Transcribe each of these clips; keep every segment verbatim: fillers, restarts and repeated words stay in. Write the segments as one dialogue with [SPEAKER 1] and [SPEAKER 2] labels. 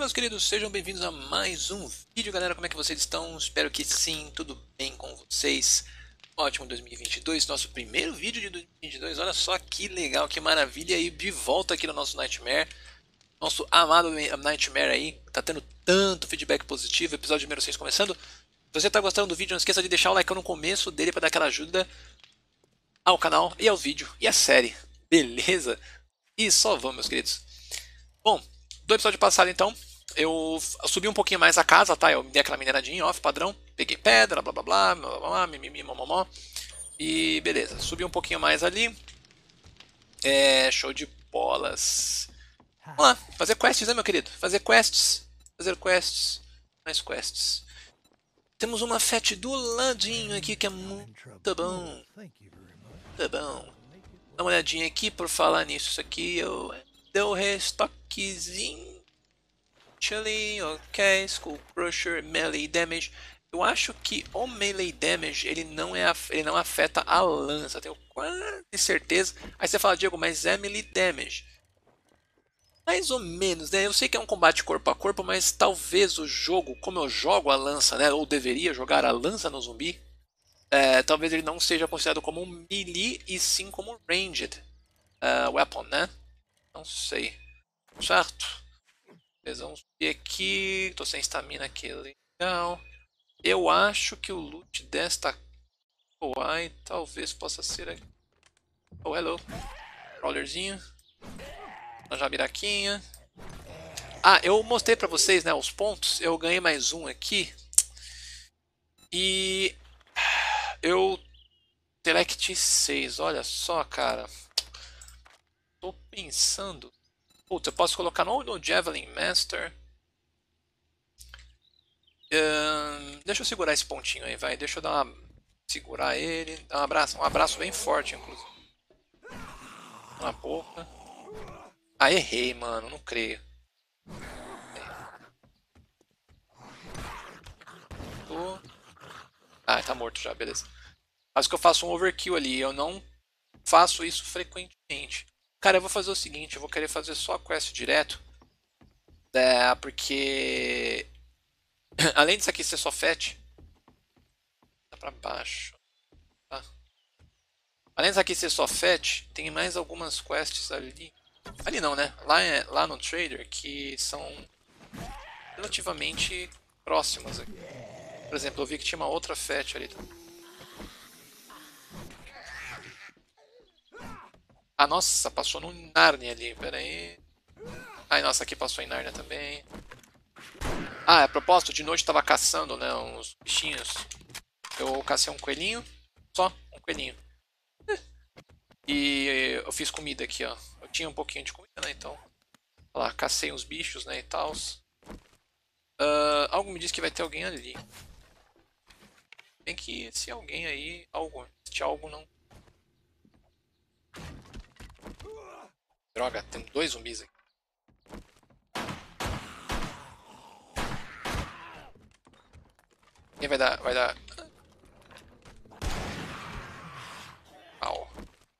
[SPEAKER 1] meus queridos, sejam bem-vindos a mais um vídeo, galera. Como é que vocês estão? Espero que sim, tudo bem com vocês. Ótimo dois mil e vinte e dois, nosso primeiro vídeo de dois mil e vinte e dois. Olha só que legal, que maravilha. E de volta aqui no nosso Nightmare. Nosso amado Nightmare aí, tá tendo tanto feedback positivo. Episódio número seis começando. Se você tá gostando do vídeo, não esqueça de deixar o like no começo dele para dar aquela ajuda ao canal e ao vídeo e à série. Beleza? E só vamos, meus queridos. Bom, do episódio passado então, eu subi um pouquinho mais a casa, tá? Eu dei aquela mineradinha off, padrão. Peguei pedra, blá blá blá, blá, blá, blá mimimi, momomó. E beleza, subi um pouquinho mais ali. É, show de bolas. Vamos lá, fazer quests, né, meu querido? Fazer quests. Fazer quests. Mais quests. Temos uma fete do ladinho aqui que é muito bom. Muito bom. Dá uma olhadinha aqui por falar nisso. Isso aqui eu deu restockzinho. Chili, ok, Skull Crusher, Melee Damage. Eu acho que o Melee Damage ele não, é, ele não afeta a lança, tenho quase certeza. Aí você fala, Diego, mas é Melee Damage. Mais ou menos, né? Eu sei que é um combate corpo a corpo, mas talvez o jogo, como eu jogo a lança, né? Ou deveria jogar a lança no zumbi, é, talvez ele não seja considerado como um melee e sim como um ranged uh, weapon, né? Não sei. Certo? Vamos subir aqui. Tô sem stamina aqui, legal. Eu acho que o loot desta Kawaii talvez possa ser aqui. Oh, hello. Crawlerzinho. Uma jabiraquinha. Ah, eu mostrei pra vocês, né, os pontos. Eu ganhei mais um aqui. E eu select seis. Olha só, cara. Tô pensando. Putz, eu posso colocar no, no Javelin Master. Uh, deixa eu segurar esse pontinho aí, vai. Deixa eu dar uma. Segurar ele. Dar um abraço. Um abraço bem forte, inclusive. Na boca. Ah, errei, mano. Não creio. Tô... Ah, tá morto já, beleza. Acho que eu faço um overkill ali. Eu não faço isso frequentemente. Cara, eu vou fazer o seguinte. Eu vou querer fazer só a quest direto. É, porque... Além disso aqui ser só fetch. Tá pra baixo. Tá. Além disso aqui ser só fetch, tem mais algumas quests ali. Ali não, né? Lá, é, lá no Trader que são relativamente próximas aqui. Por exemplo, eu vi que tinha uma outra fetch ali. Ah, nossa, passou no Narnia ali, pera aí. Ai, nossa, aqui passou em Narnia também. Ah, a propósito, de noite eu tava caçando, né, uns bichinhos. Eu cacei um coelhinho, só um coelhinho. E eu fiz comida aqui, ó. Eu tinha um pouquinho de comida, né, então. Olha lá, cacei uns bichos, né, e tal. Uh, algo me diz que vai ter alguém ali. Bem que esse alguém aí, algo, este algo não. Droga, tem dois zumbis aqui. Quem vai dar, vai dar. Au.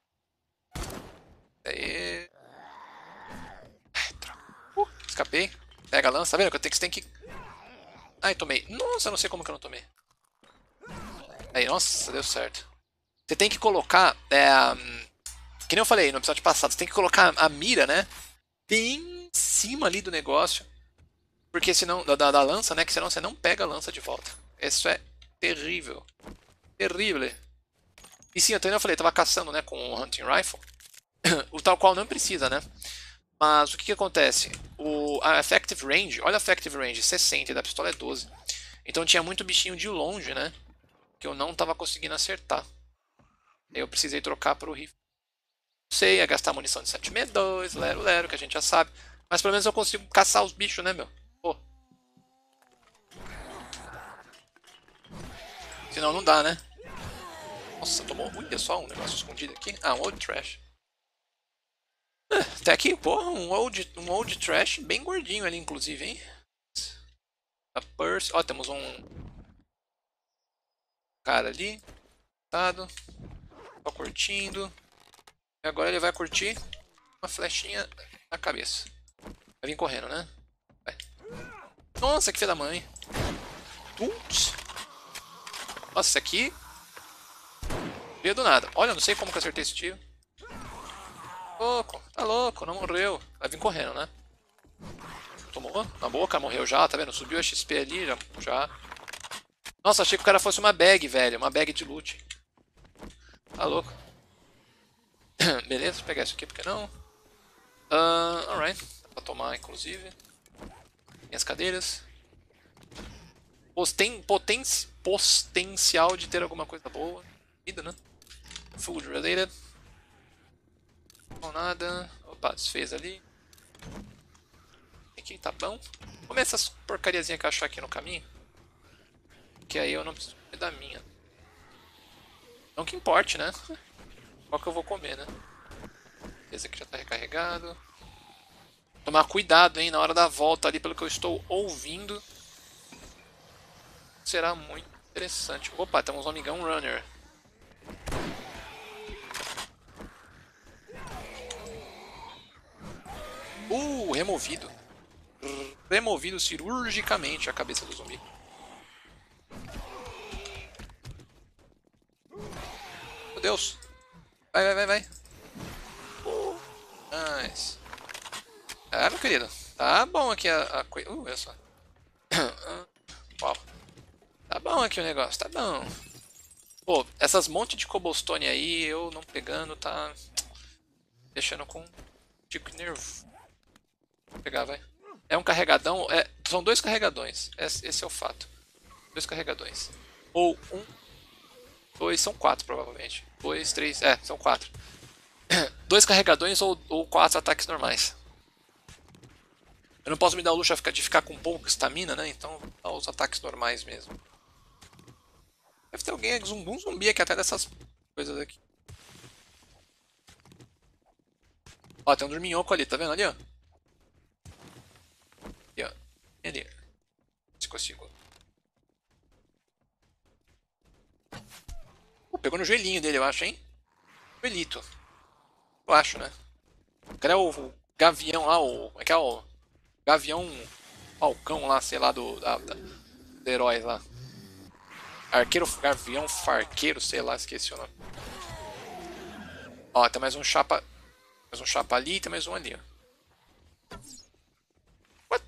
[SPEAKER 1] Aí. Uh, escapei. Pega a lança, tá vendo? Que eu tenho que, tem que. Ai, tomei. Nossa, eu não sei como que eu não tomei. Aí, nossa, deu certo. Você tem que colocar. É, que nem eu falei no episódio passado, você tem que colocar a mira, né? Bem em cima ali do negócio. Porque senão. Da, da, da lança, né? Que senão você não pega a lança de volta. Isso é terrível. Terrível. E sim, eu também falei, eu tava caçando, né? Com o Hunting Rifle. O tal qual não precisa, né? Mas o que, que acontece? O, a Effective Range, olha a Effective Range, sessenta, e da pistola é doze. Então tinha muito bichinho de longe, né? Que eu não tava conseguindo acertar. Aí eu precisei trocar pro rifle. Sei, ia gastar munição de sete sessenta e dois, lero, lero, que a gente já sabe. Mas pelo menos eu consigo caçar os bichos, né, meu? Pô. Senão não dá, né? Nossa, tomou. Olha só um negócio escondido aqui. Ah, um Old Trash. Até aqui, porra, um old, um old trash bem gordinho ali, inclusive, hein? A purse. Ó, temos um cara ali. Só curtindo. E agora ele vai curtir uma flechinha na cabeça. Vai vir correndo, né? Vai. Nossa, que filha da mãe. Putz. Nossa, esse aqui... veio do nada. Olha, eu não sei como que eu acertei esse tiro. Louco, tá louco, não morreu. Vai vir correndo, né? Tomou na boca, morreu já, tá vendo? Subiu a X P ali, já. já. Nossa, achei que o cara fosse uma bag, velho. Uma bag de loot. Tá louco. Beleza, vou pegar isso aqui, porque não? Uh, alright. Dá pra tomar, inclusive. Minhas cadeiras. Posten, poten, potencial de ter alguma coisa boa. Vida, né? Food related. Não nada. Opa, desfez ali. Aqui tá bom. Vou comer essas porcariazinhas que eu achar aqui no caminho. Que aí eu não preciso comer da minha. Não que importe, né? Qual que eu vou comer, né? Esse aqui já tá recarregado. Tomar cuidado, hein, na hora da volta ali, pelo que eu estou ouvindo. Será muito interessante. Opa, temos um amigão runner. Uh, removido. Removido cirurgicamente a cabeça do zumbi. Meu Deus. Vai, vai, vai, vai. Uh, nice. Ah, meu querido. Tá bom aqui a coisa. Uh, olha só. Uau. Tá bom aqui o negócio, tá bom. Pô, essas montes de cobblestone aí, eu não pegando, tá deixando com um tico nervo. Vou pegar, vai. É um carregadão, é, são dois carregadões, esse, esse é o fato. Dois carregadões. Ou um, dois, são quatro provavelmente. Dois, três, é, são quatro. Dois carregadões ou, ou quatro ataques normais. Eu não posso me dar o luxo de ficar com pouco estamina, né? Então vou dar os ataques normais mesmo. Deve ter alguém, um zumbi aqui até dessas coisas aqui. Ó, tem um dorminhoco ali, tá vendo ali, ó? Aqui, ó. E ali. Se consigo. Uh, pegou no joelhinho dele, eu acho, hein? Joelhito. Eu acho, né? O cara é o gavião lá, o... Como é que é o... Gavião Falcão lá, sei lá, do... Da, da, dos heróis lá. Arqueiro, gavião, farqueiro, sei lá, esqueci o nome. Ó, tem mais um chapa... Mais um chapa ali e tem mais um ali, ó. What?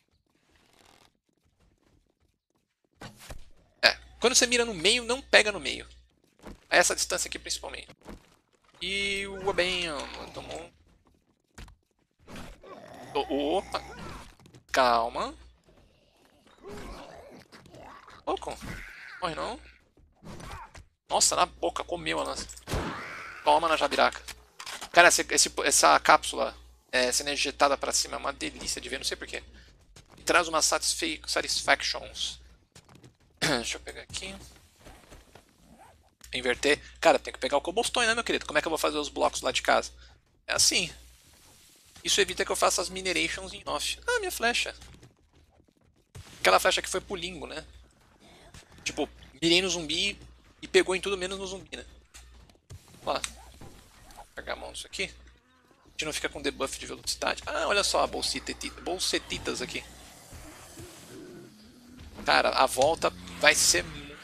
[SPEAKER 1] É, quando você mira no meio, não pega no meio. A essa distância aqui, principalmente. E o bem, tomou... Opa! Calma. Louco. Morre não. Nossa, na boca, comeu a lança. Toma na jabiraca. Cara, esse, esse, essa cápsula é, sendo ejetada pra cima é uma delícia de ver, não sei porquê. Traz umas satisfactions. Deixa eu pegar aqui. Inverter. Cara, tem que pegar o cobblestone, né, meu querido? Como é que eu vou fazer os blocos lá de casa? É assim. Isso evita que eu faça as minerations em off. Ah, minha flecha. Aquela flecha que foi pro limbo, né? Tipo, mirei no zumbi e pegou em tudo menos no zumbi, né? Vamos lá. Pegar a mão disso aqui. A gente não fica com debuff de velocidade. Ah, olha só a bolsetita, bolsetitas aqui. Cara, a volta vai ser...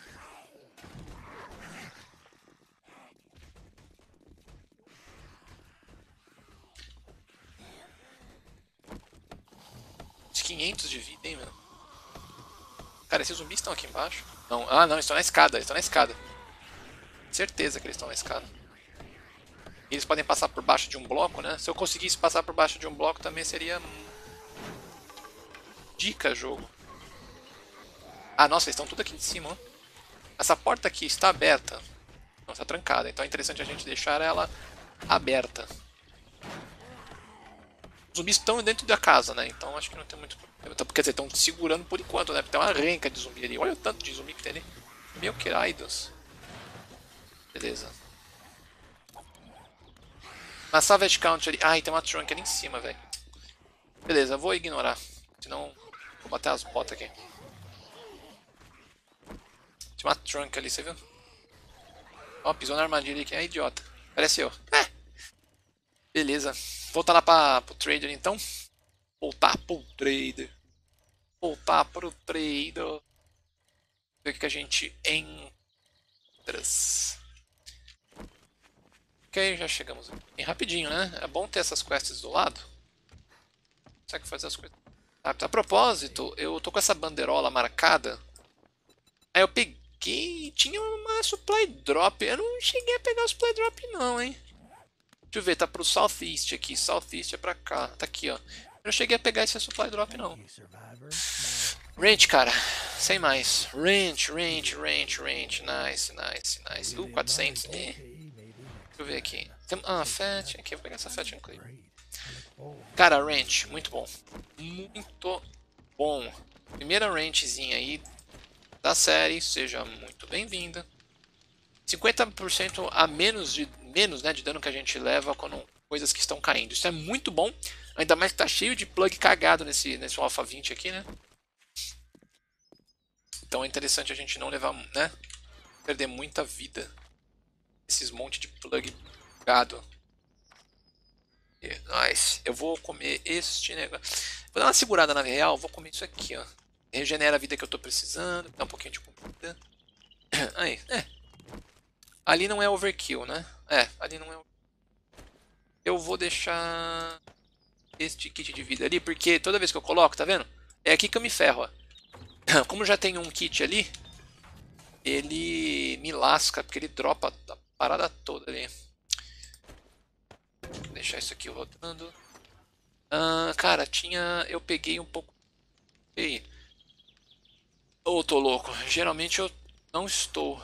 [SPEAKER 1] quinhentos de vida, hein, mano? Cara, esses zumbis estão aqui embaixo? Não. Ah, não, eles estão na escada, eles estão na escada. Certeza que eles estão na escada. E eles podem passar por baixo de um bloco, né? Se eu conseguisse passar por baixo de um bloco também seria... Dica, jogo. Ah, nossa, eles estão tudo aqui de cima, ó. Essa porta aqui está aberta. Não, está trancada, então é interessante a gente deixar ela aberta. Os zumbis estão dentro da casa, né? Então acho que não tem muito problema. Quer dizer, estão segurando por enquanto, né? Porque tem uma renca de zumbi ali. Olha o tanto de zumbi que tem ali. Meu que raidos. Beleza. Uma Savage Count ali. Ai, tem uma trunk ali em cima, velho. Beleza, vou ignorar. Senão vou bater as botas aqui. Tinha uma trunk ali, você viu? Ó, pisou na armadilha aqui. É idiota. Parece eu. É. Beleza. Voltar lá para o trader então. Voltar pro trader. voltar pro trader. Ver o que a gente entra. Ok, já chegamos aqui. Rapidinho, né? É bom ter essas quests do lado. Consegue fazer as coisas. Ah, a propósito, eu tô com essa bandeirola marcada. Aí eu peguei. Tinha uma supply drop. Eu não cheguei a pegar o supply drop, não, hein? Deixa eu ver, tá pro Southeast aqui. Southeast é pra cá. Tá aqui, ó. Eu não cheguei a pegar esse supply drop, não. Range, cara. Sem mais. Range, range, range, range. Nice, nice, nice. Uh, quatrocentos. Eh. Deixa eu ver aqui. Tem... Ah, Fat. Aqui, eu vou pegar essa Fat Clear. Cara, range. Muito bom. Muito bom. Primeira rangezinha aí da série. Seja muito bem-vinda. cinquenta por cento a menos de, menos, né, de dano que a gente leva quando coisas que estão caindo. Isso é muito bom. Ainda mais que tá cheio de plug cagado nesse, nesse Alpha vinte aqui, né? Então é interessante a gente não levar, né? Perder muita vida. Esses monte de plug gado. Nice. Eu vou comer este negócio. Vou dar uma segurada na real. Vou comer isso aqui, ó. Regenera a vida que eu tô precisando. Dá um pouquinho de comida. Aí, é. Ali não é overkill, né? É, ali não é. Eu vou deixar este kit de vida ali, porque toda vez que eu coloco, tá vendo? É aqui que eu me ferro, ó. Como já tem um kit ali, ele me lasca, porque ele dropa a parada toda ali. Vou deixar isso aqui rodando. Ah, cara, tinha... Eu peguei um pouco... Ei. Ô, oh, tô louco. Geralmente eu não estou.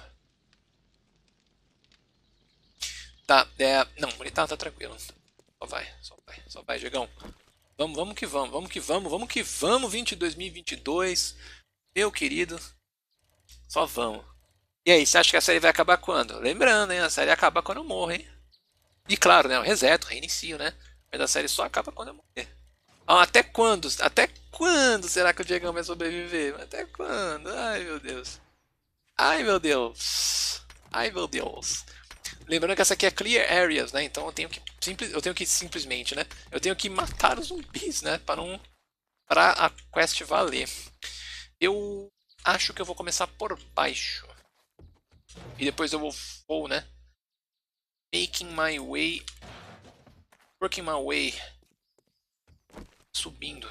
[SPEAKER 1] Tá, é... Não, ele tá, tá tranquilo. Só vai, só vai, só vai, Diegão. Vamos, vamos que vamos, vamos que vamos, vamos que vamos, dois mil e vinte e dois. Meu querido. Só vamos. E aí, você acha que a série vai acabar quando? Lembrando, hein? A série acaba quando eu morro, hein? E claro, né? Eu reseto, reinicio, né? Mas a série só acaba quando eu morrer. Ah, até quando? Até quando será que o Diegão vai sobreviver? Até quando? Ai, meu Deus. Ai, meu Deus. Ai, meu Deus. Lembrando que essa aqui é Clear Areas, né? Então eu tenho que, simples, eu tenho que simplesmente, né? Eu tenho que matar os zumbis, né? Para não, para a quest valer. Eu acho que eu vou começar por baixo. E depois eu vou, vou, né? Making my way. Working my way. Subindo.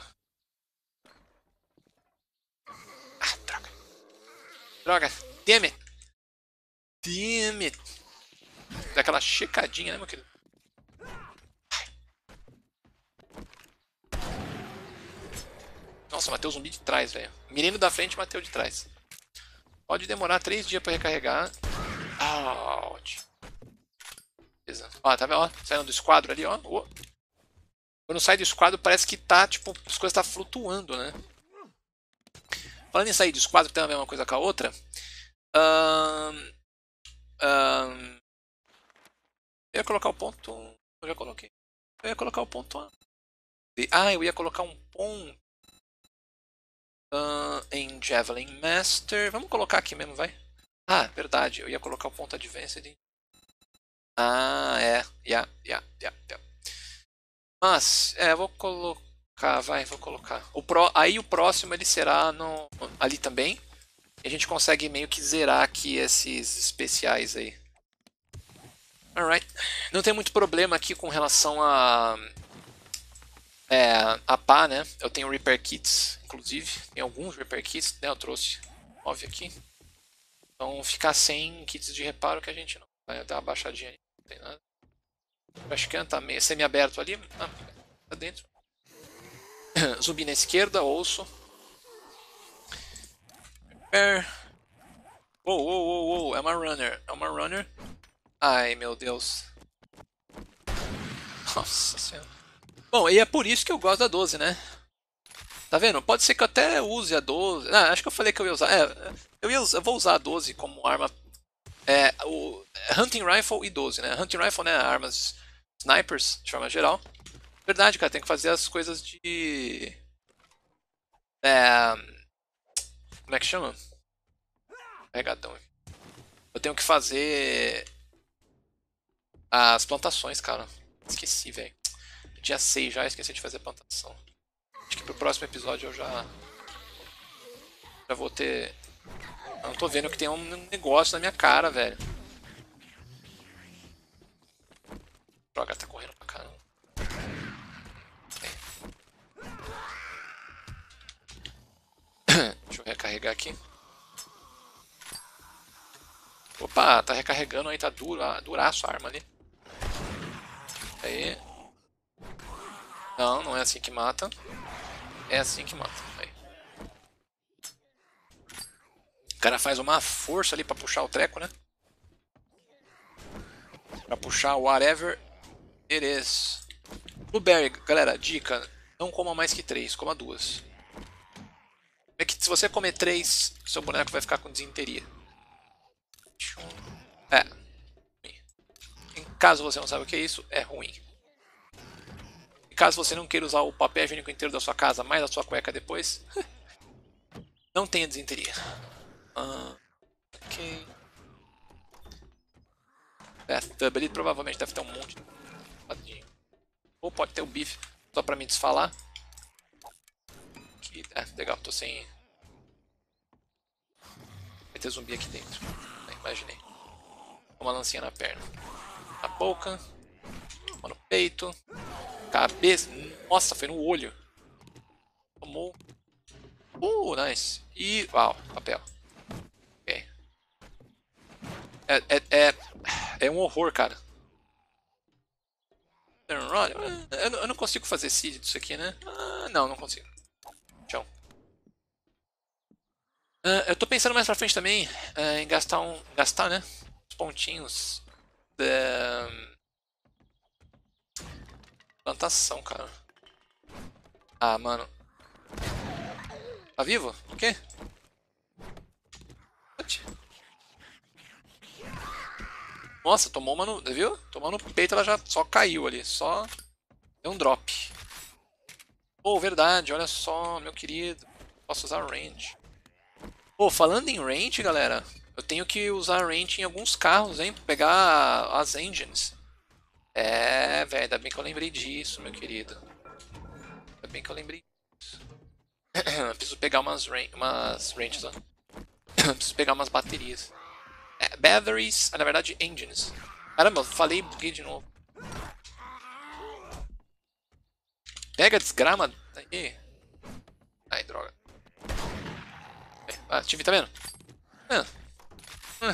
[SPEAKER 1] Ah, droga. Droga. Damn it. Damn it. Dá aquela checadinha, né, meu querido? Nossa, matei o zumbi de trás, velho. Menino da frente matei o de trás. Pode demorar três dias pra recarregar. Ouch. Beleza. Ó, tá vendo? Ó, saindo do esquadro ali, ó. Oh. Quando sai do esquadro parece que tá, tipo, as coisas tá flutuando, né? Falando em sair do esquadro, tem a mesma coisa com a outra. Um, um, eu ia colocar o ponto... Eu já coloquei. Eu ia colocar o ponto... Ah, eu ia colocar um ponto... Uh, em Javelin Master. Vamos colocar aqui mesmo, vai. Ah, verdade. Eu ia colocar o ponto Advanced. Ah, é. Yeah, yeah, yeah, yeah. Mas, é, vou colocar, vai, vou colocar. O pro, aí o próximo ele será no, ali também. E a gente consegue meio que zerar aqui esses especiais aí. Alright. Não tem muito problema aqui com relação a... É, a pá, né? Eu tenho repair kits, inclusive. Tem alguns repair kits, né? Eu trouxe nove aqui. Então ficar sem kits de reparo que a gente não vai dar uma baixadinha ali. Não tem nada. O Ashcan tá meio semi-aberto ali. Ah, tá dentro. Zumbi na esquerda, ouço. Repair. Uou, uou, uou, uou. É uma runner. É uma runner. Ai, meu Deus. Nossa senhora. Bom, e é por isso que eu gosto da doze, né? Tá vendo? Pode ser que eu até use a doze. Ah, acho que eu falei que eu ia usar. É, eu, ia, eu vou usar a doze como arma. É, o Hunting Rifle e doze, né? Hunting Rifle, né? Armas snipers, de forma geral. Verdade, cara, tem que fazer as coisas de. É. Como é que chama? Carregadão. Eu tenho que fazer. As plantações, cara. Esqueci, velho. Dia seis já, esqueci de fazer plantação. Acho que pro próximo episódio eu já Já vou ter... Eu não tô vendo que tem um negócio na minha cara, velho. Droga, tá correndo pra caramba. Deixa eu recarregar aqui. Opa, tá recarregando aí, tá duro, ah, duraço a arma ali. Aí. Não, não é assim que mata. É assim que mata. Aí. O cara faz uma força ali pra puxar o treco, né? Pra puxar whatever it is. Blueberry, galera, dica. Não coma mais que três, coma duas. É que se você comer três, seu boneco vai ficar com desinteria. É. Em caso você não saiba o que é isso, é ruim. E caso você não queira usar o papel higiênico inteiro da sua casa, mais a sua cueca depois, não tenha desinteria. Ah, ok. Bathtub ali provavelmente deve ter um monte de... Ou pode ter o bife, só pra me desfalar. Aqui, é, legal, tô sem... Vai ter zumbi aqui dentro. É, imaginei. Uma lancinha na perna. Na boca. Uma no peito. Cabeça. Nossa, foi no olho. Tomou. Uh, nice. E. Uau, papel. Ok. É, é, é, é um horror, cara. Eu não consigo fazer seed disso aqui, né? Ah, não, não consigo. Tchau. Uh, eu tô pensando mais pra frente também uh, em gastar um. Gastar, né? Os pontinhos da plantação, cara. Ah, mano. Tá vivo? O quê? Nossa, tomou uma no... Viu? Tomou no peito, ela já só caiu ali. Só deu um drop. Pô, verdade. Olha só, meu querido. Posso usar range. Pô, falando em range, galera. Eu tenho que usar range em alguns carros, hein? Pra pegar as engines. É, velho. Ainda bem que eu lembrei disso, meu querido. Ainda bem que eu lembrei disso. Preciso pegar umas, ran umas ranges, ó. Preciso pegar umas baterias. É, batteries, ah, na verdade, engines. Caramba, eu falei e buguei de novo. Pega desgrama. Aí. Ai, droga. Ah, tive, tá vendo? Ah. Ah.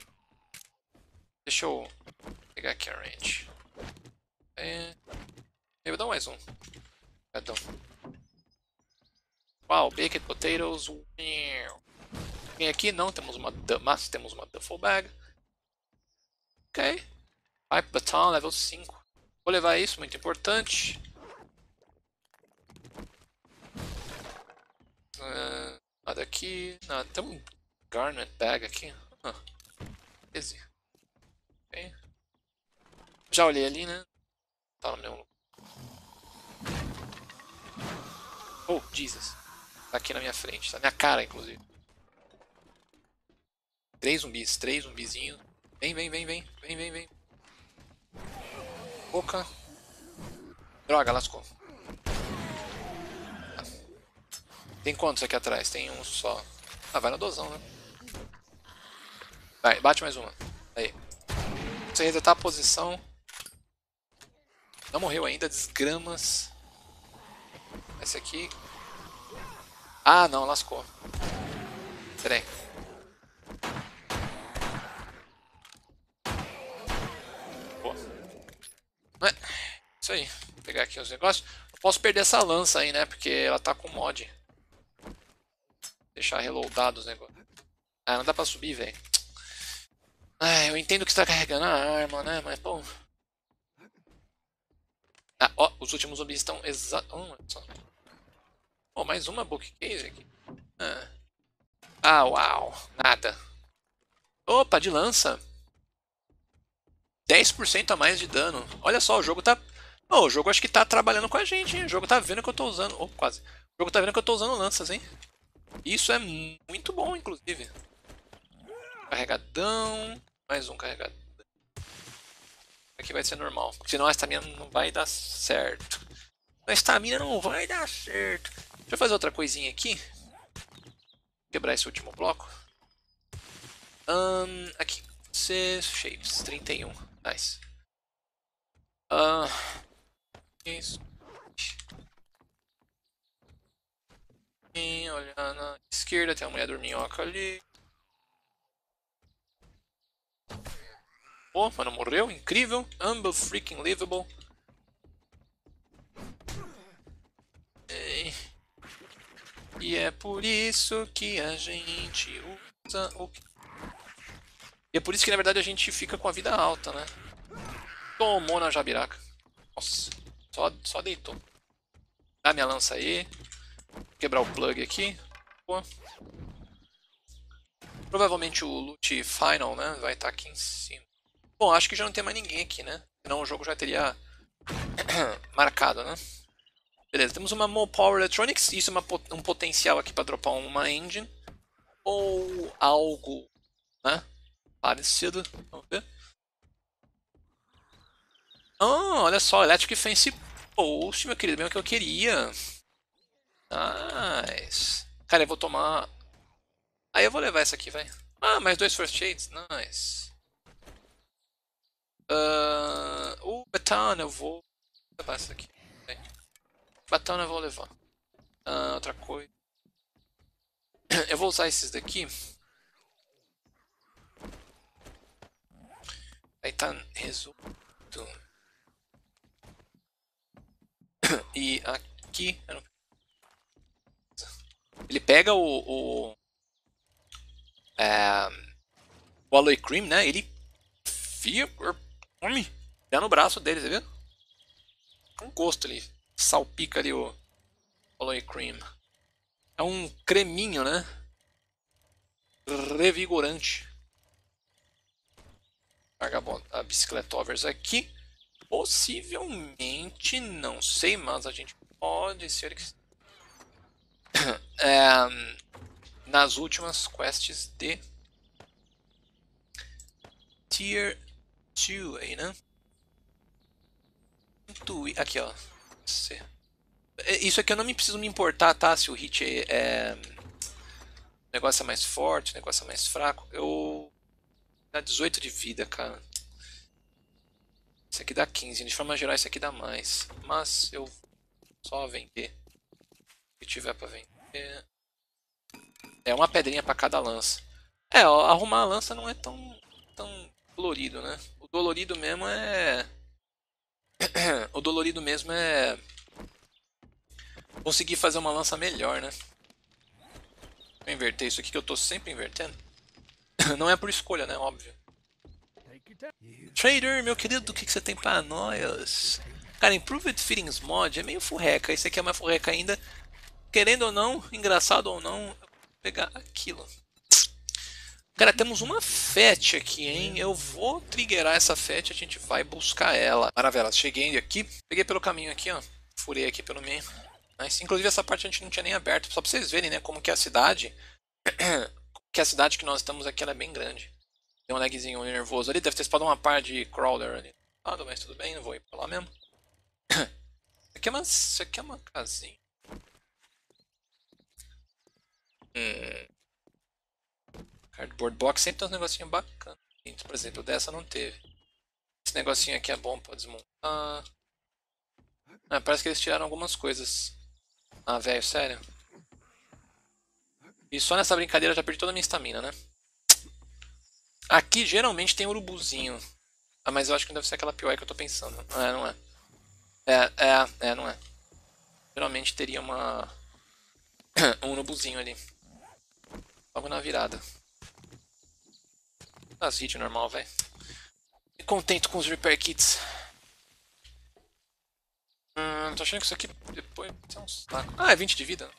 [SPEAKER 1] Deixa eu pegar aqui a range. É. Eu vou dar mais um. Perdão. Uau, baked potatoes. Tem aqui? Não, temos uma, mas temos uma duffel bag. Ok. Pipe baton, level cinco. Vou levar isso, muito importante. Uh, nada aqui. Nada. Tem um garnet bag aqui. Ah, easy. Okay. Já olhei ali, né? Tá no meu lugar. Oh, Jesus. Tá aqui na minha frente. Tá na minha cara, inclusive. Três zumbis, três zumbizinhos. Vem, vem, vem, vem. Vem, vem, vem. Boca. Droga, lascou. Tem quantos aqui atrás? Tem um só. Ah, vai no dozão, né? Vai, bate mais uma. Aí. Você resetar a posição. Não morreu ainda, desgramas. Esse aqui. Ah, não, lascou. Pera aí. Boa. É, isso aí. Vou pegar aqui os negócios. Não posso perder essa lança aí, né? Porque ela tá com mod. Deixar reloadado os negócios. Ah, não dá pra subir, velho. Ah, eu entendo que você tá carregando a arma, né? Mas, pô... Ah, ó, os últimos zumbis estão exa... Oh, oh, mais uma bookcase aqui. Ah. ah, uau. Nada. Opa, de lança. dez por cento a mais de dano. Olha só, o jogo tá... Oh, o jogo acho que tá trabalhando com a gente, hein? O jogo tá vendo que eu tô usando... Oh, quase. O jogo tá vendo que eu tô usando lanças, hein? Isso é muito bom, inclusive. Carregadão. Mais um carregadão. Aqui vai ser normal. Senão a estamina não vai dar certo. A estamina não vai dar certo. Deixa eu fazer outra coisinha aqui. quebrar esse último bloco. Um, aqui. C shapes. trinta e um. Nice. Uh, isso. E olha na esquerda, tem uma mulher dorminhoca ali. Oh, mano, morreu? Incrível. Humble freaking livable. E, e é por isso que a gente usa o... E é por isso que na verdade a gente fica com a vida alta, né? Tomou na jabiraca. Nossa, só, só deitou. Dá minha lança aí. Quebrar o plug aqui. Boa. Provavelmente o loot final, né? Vai estar aqui em cima. Bom, acho que já não tem mais ninguém aqui, né? Senão o jogo já teria marcado, né? Beleza, temos uma Mo Power Electronics. Isso é uma, um potencial aqui para dropar uma engine. Ou algo, né? Parecido. Vamos ver. Ah, olha só, Electric Fence Post, meu querido. Mesmo que eu queria. Nice. Cara, eu vou tomar... Aí eu vou levar essa aqui, vai. Ah, mais dois First Shades. Nice. Uh, o Baton eu vou levar essa aqui. Okay. Baton eu vou levar. Uh, outra coisa. Eu vou usar esses daqui. Aí tá resolvido. E aqui... Ele pega o... o é, o Aloe Cream, né? Ele fia... Come! Dá no braço dele, tá vendo? Com gosto ali. Salpica ali o Aloe Cream. É um creminho, né? Revigorante. Larga a bicicletovers aqui. Possivelmente, não sei, mas a gente pode ser que... é, nas últimas quests de Tier dois aí, né? Aqui, ó. Isso aqui eu não me preciso me importar, tá? Se o hit é... o negócio é mais forte, o negócio é mais fraco. Eu... dá dezoito de vida, cara. Esse aqui dá quinze. De forma geral, esse aqui dá mais. Mas eu só vender o que tiver pra vender. É uma pedrinha pra cada lança. É, ó, arrumar a lança não é tão, tão dolorido, né? O dolorido mesmo é... o dolorido mesmo é... conseguir fazer uma lança melhor, né? Vou inverter isso aqui que eu tô sempre invertendo. Não é por escolha, né? Óbvio. Trader, meu querido, o que, que você tem pra nós? Cara, Improved Fittings Mod é meio furreca. Esse aqui é mais furreca ainda. Querendo ou não, engraçado ou não, eu vou pegar aquilo. Cara, temos uma fetch aqui, hein? Eu vou triggerar essa fetch e a gente vai buscar ela. Maravilha, cheguei aqui. Peguei pelo caminho aqui, ó. Furei aqui pelo meio. Mas, inclusive essa parte a gente não tinha nem aberto. Só pra vocês verem, né? Como que a cidade... que a cidade que nós estamos aqui ela é bem grande. Tem um lagzinho nervoso ali. Deve ter spawnado uma par de crawler ali. Ah, mas tudo bem, não vou ir pra lá mesmo. Isso aqui é uma, isso aqui é uma casinha. Hum. Cardboard box sempre tem uns negocinhos bacanas. Por exemplo, dessa não teve. Esse negocinho aqui é bom pra desmontar. Ah, parece que eles tiraram algumas coisas. Ah, velho, sério. E só nessa brincadeira eu já perdi toda a minha estamina, né? Aqui geralmente tem urubuzinho. Ah, mas eu acho que não deve ser aquela pior que eu tô pensando. É, não é. É, é, é, não é. Geralmente teria uma... um urubuzinho ali. Logo na virada. As hit normal, velho. Me contento com os repair kits. Hum, tô achando que isso aqui depois tem um saco. Ah, é vinte de vida.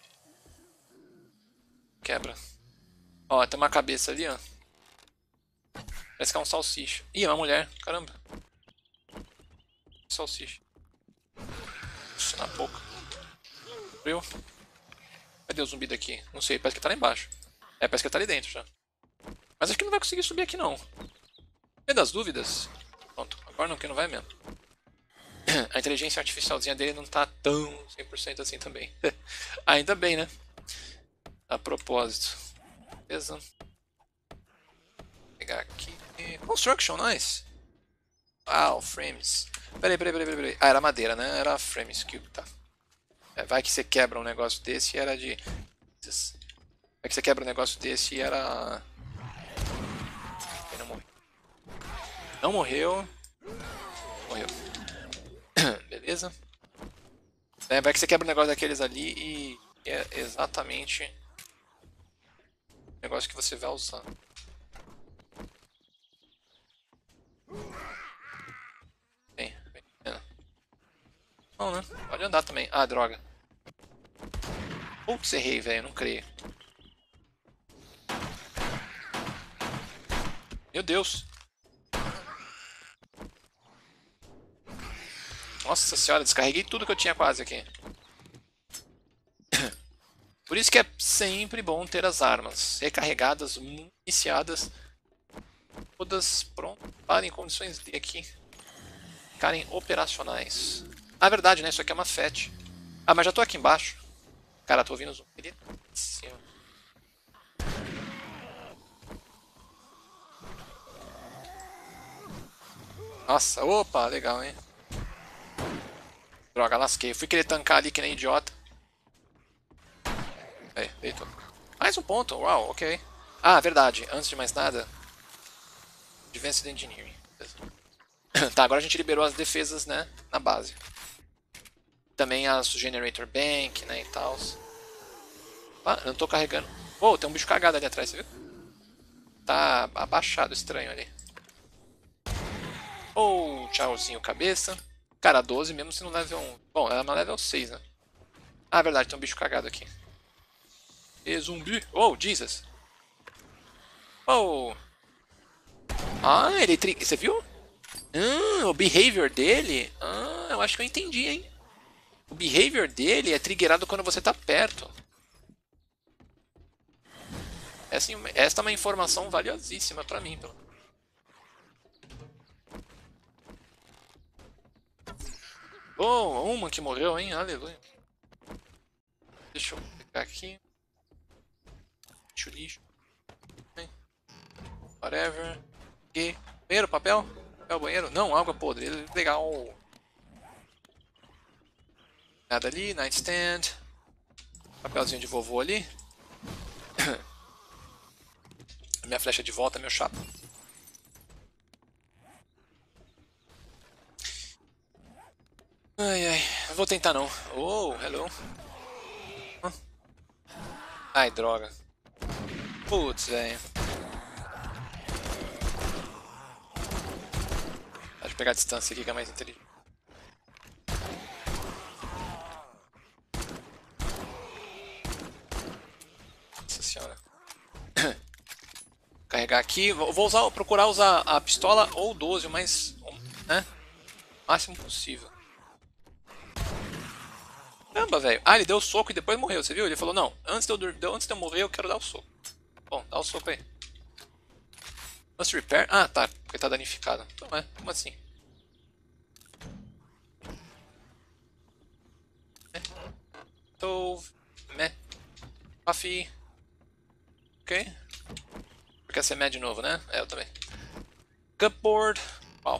[SPEAKER 1] Quebra. Ó, tem uma cabeça ali, ó. Parece que é um salsicha. Ih, é uma mulher. Caramba. Salsicha. Isso na boca. Viu? Cadê o zumbi daqui? Não sei, parece que tá lá embaixo. É, parece que tá ali dentro já. Mas acho que não vai conseguir subir aqui não. É das dúvidas? Pronto, agora não, que não vai mesmo. A inteligência artificialzinha dele não tá tão cem por cento assim também. Ainda bem, né? A propósito. Beleza. Vou pegar aqui. Construction, nice. Ah, frames. Peraí, peraí, peraí, peraí. Ah, era madeira, né? Era frames cube, tá. É, vai que você quebra um negócio desse e era de... Vai que você quebra um negócio desse e era... Ele não morreu. Não morreu. Morreu. Beleza. É, vai que você quebra um negócio daqueles ali e é exatamente o negócio que você vai usar. Bem, bem, é. Não, né? Pode andar também. Ah, droga. Putz, errei, velho. Não creio. Meu Deus. Nossa senhora, descarreguei tudo que eu tinha quase aqui. Por isso que é sempre bom ter as armas recarregadas, municiadas, todas prontas para em condições de aqui ficarem operacionais. Ah, verdade, né? Isso aqui é uma F A T. Ah, mas já tô aqui embaixo. Cara, tô ouvindo o zoom. Ele... Nossa, opa, legal, hein? Droga, lasquei. Fui querer tancar ali que nem idiota. Aí, deitou. Mais um ponto, uau, ok. Ah, verdade, antes de mais nada, Advanced Engineering. Tá, agora a gente liberou as defesas, né, na base. Também as Generator Bank, né, e tal. Ah, não tô carregando. Oh, tem um bicho cagado ali atrás, você viu? Tá abaixado, estranho ali. Oh, tchauzinho, cabeça. Cara, doze mesmo se não level um. Bom, ela é uma level seis, né? Ah, verdade, tem um bicho cagado aqui. E zumbi. Oh, Jesus. Oh. Ah, ele... Tri... Você viu? Ah, o behavior dele... Ah, eu acho que eu entendi, hein? O behavior dele é triggerado quando você tá perto. Essa, essa é uma informação valiosíssima pra mim. Pelo... Oh, uma que morreu, hein? Aleluia. Deixa eu pegar aqui. Lixo, lixo. Whatever. E... Banheiro, papel? Papel, banheiro? Não, água podre. Legal. Nada ali, nightstand. Papelzinho de vovô ali. Minha flecha de volta, meu chapa. Ai, ai. Não vou tentar não. Oh, hello. Ai, droga. Putz, velho. Deixa eu pegar a distância aqui que é mais inteligente. Nossa senhora. Carregar aqui. Vou usar, procurar usar a pistola ou o doze, mas, né? Máximo possível. Caramba, velho. Ah, ele deu o soco e depois morreu, você viu? Ele falou, não, antes de eu, antes de eu morrer eu quero dar o soco. Bom, dá o soco aí. Must repair? Ah, tá, porque tá danificado. Então é, como assim? Stove, meh, coffee. Ok. Porque você é meh de novo, né? É, eu também. Cupboard. Uau.